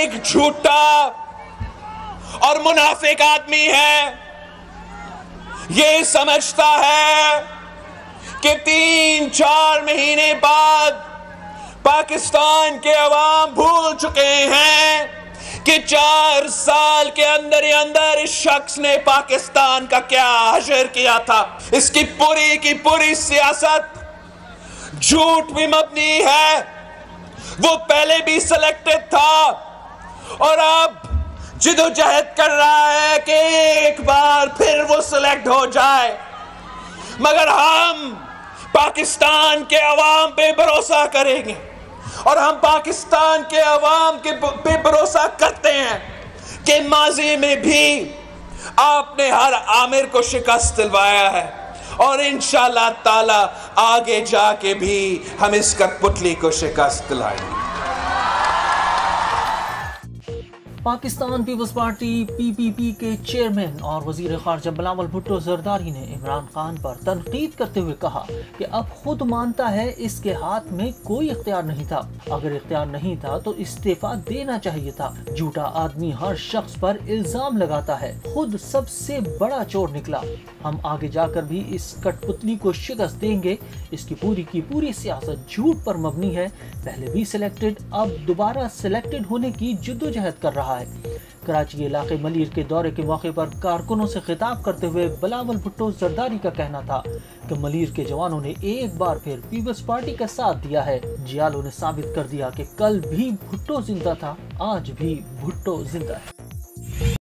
ایک جھوٹا اور منافق آدمی ہے. یہ سمجھتا ہے کہ 3-4 مہینے بعد پاکستان کے عوام بھول چکے ہیں کہ 4 سال کے اندر ہی اندر اس شخص نے پاکستان کا کیا حشر کیا تھا. اس کی پوری سیاست جھوٹ بھی مبنی ہے. وہ پہلے بھی سلیکٹڈ تھا اور اب جدوجہد کر رہا ہے کہ ایک بار پھر وہ سلیکٹ ہو جائے. مگر ہم پاکستان کے عوام پہ بھروسہ کریں گے اور ہم پاکستان کے عوام پہ بھروسہ کرتے ہیں کہ ماضی میں بھی آپ نے ہر آمر کو شکست دلوایا ہے اور انشاءاللہ تعالی آگے جا کے بھی ہم اس کٹپتلی کو شکست دلائیں گے. پاکستان پیپلز پارٹی PPP کے چیئرمین اور وزیر خارجہ بلاول بھٹو زرداری نے عمران خان پر تنقید کرتے ہوئے کہا کہ اب خود مانتا ہے اس کے ہاتھ میں کوئی اختیار نہیں تھا. اگر اختیار نہیں تھا تو استعفیٰ دینا چاہیے تھا. جھوٹا آدمی ہر شخص پر الزام لگاتا ہے, خود سب سے بڑا چور نکلا. ہم آگے جا کر بھی اس کٹ پتلی کو شکست دیں گے. اس کی پوری سیاست جھوٹ پر مبنی ہے. پہلے بھی سلیکٹڈ, اب دوبارہ سلیکٹڈ ہونے کی جدوجہد کر رہا ہے. کراچی علاقے ملیر کے دورے کے موقع پر کارکنوں سے خطاب کرتے ہوئے بلاول بھٹو زرداری کا کہنا تھا کہ ملیر کے جوانوں نے ایک بار پھر پیپلز پارٹی کا ساتھ دیا ہے. جیالو نے ثابت کر دیا کہ کل بھی بھٹو زندہ تھا, آج بھی بھٹو زندہ ہے.